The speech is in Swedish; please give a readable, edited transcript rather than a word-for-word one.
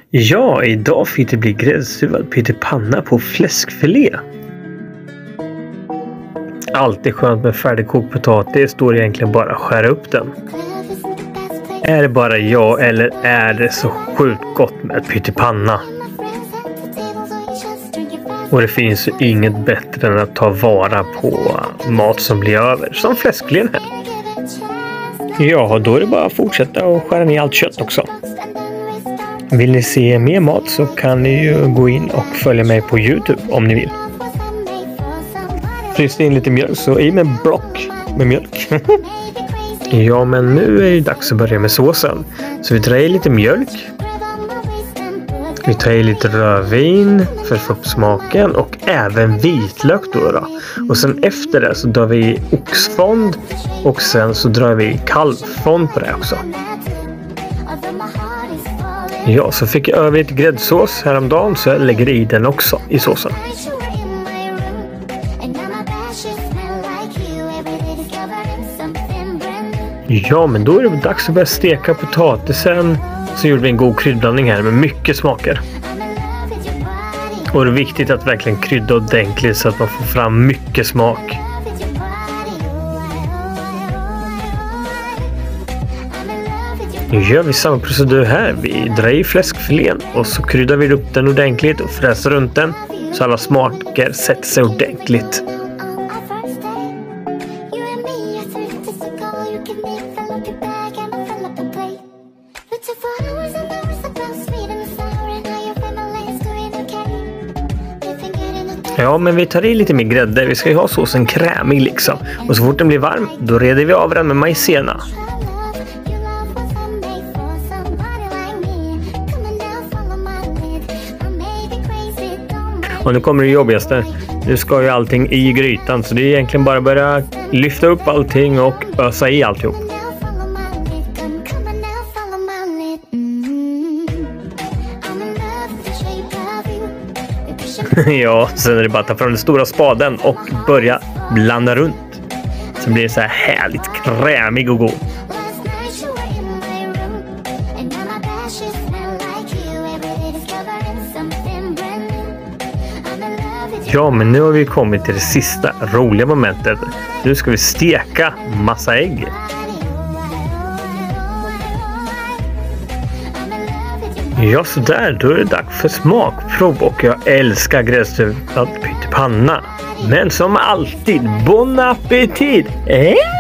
Ja, idag fick det bli gräddstuvad pyttipanna på fläskfilé. Alltid skönt med färdigkokt potatis, då är det egentligen bara att skära upp den. Är det bara jag eller är det så sjukt gott med pyttipanna? Och det finns ju inget bättre än att ta vara på mat som blir över, som fläskfilén här. Ja, då är det bara att fortsätta och skära ner allt kött också. Vill ni se mer mat så kan ni ju gå in och följa mig på YouTube om ni vill. Fryste in lite mjölk så i med block med mjölk. Ja, men nu är det dags att börja med såsen. Så vi drar i lite mjölk. Vi tar i lite rödvin för att få upp smaken och även vitlök då. Och sen efter det så drar vi i oxfond och sen så drar vi i kalvfond på det också. Ja, så fick jag över lite gräddsås häromdagen så jag lägger i den också i såsen. Ja, men då är det dags att börja steka potatisen. Så gjorde vi en god kryddblandning här med mycket smaker. Och det är viktigt att verkligen krydda ordentligt så att man får fram mycket smak. Nu gör vi samma procedur här. Vi drar i fläskfilén och så kryddar vi upp den ordentligt och fräser runt den så alla smaker sätter sig ordentligt. Ja, men vi tar i lite mer grädde. Vi ska ju ha såsen krämig liksom. Och så fort den blir varm, då reder vi av den med maizena. Och nu kommer det jobbigaste. Nu ska ju allting i grytan. Så det är egentligen bara att börja lyfta upp allting och ösa i alltihop. Ja, sen är det bara att ta fram den stora spaden och börja blanda runt. Så blir det så här härligt krämig och god. Ja, men nu har vi kommit till det sista roliga momentet. Nu ska vi steka massa ägg. Ja, så där, då är det dags för smakprov och jag älskar gräddstuvad pyttipanna. Men som alltid, bon appétit!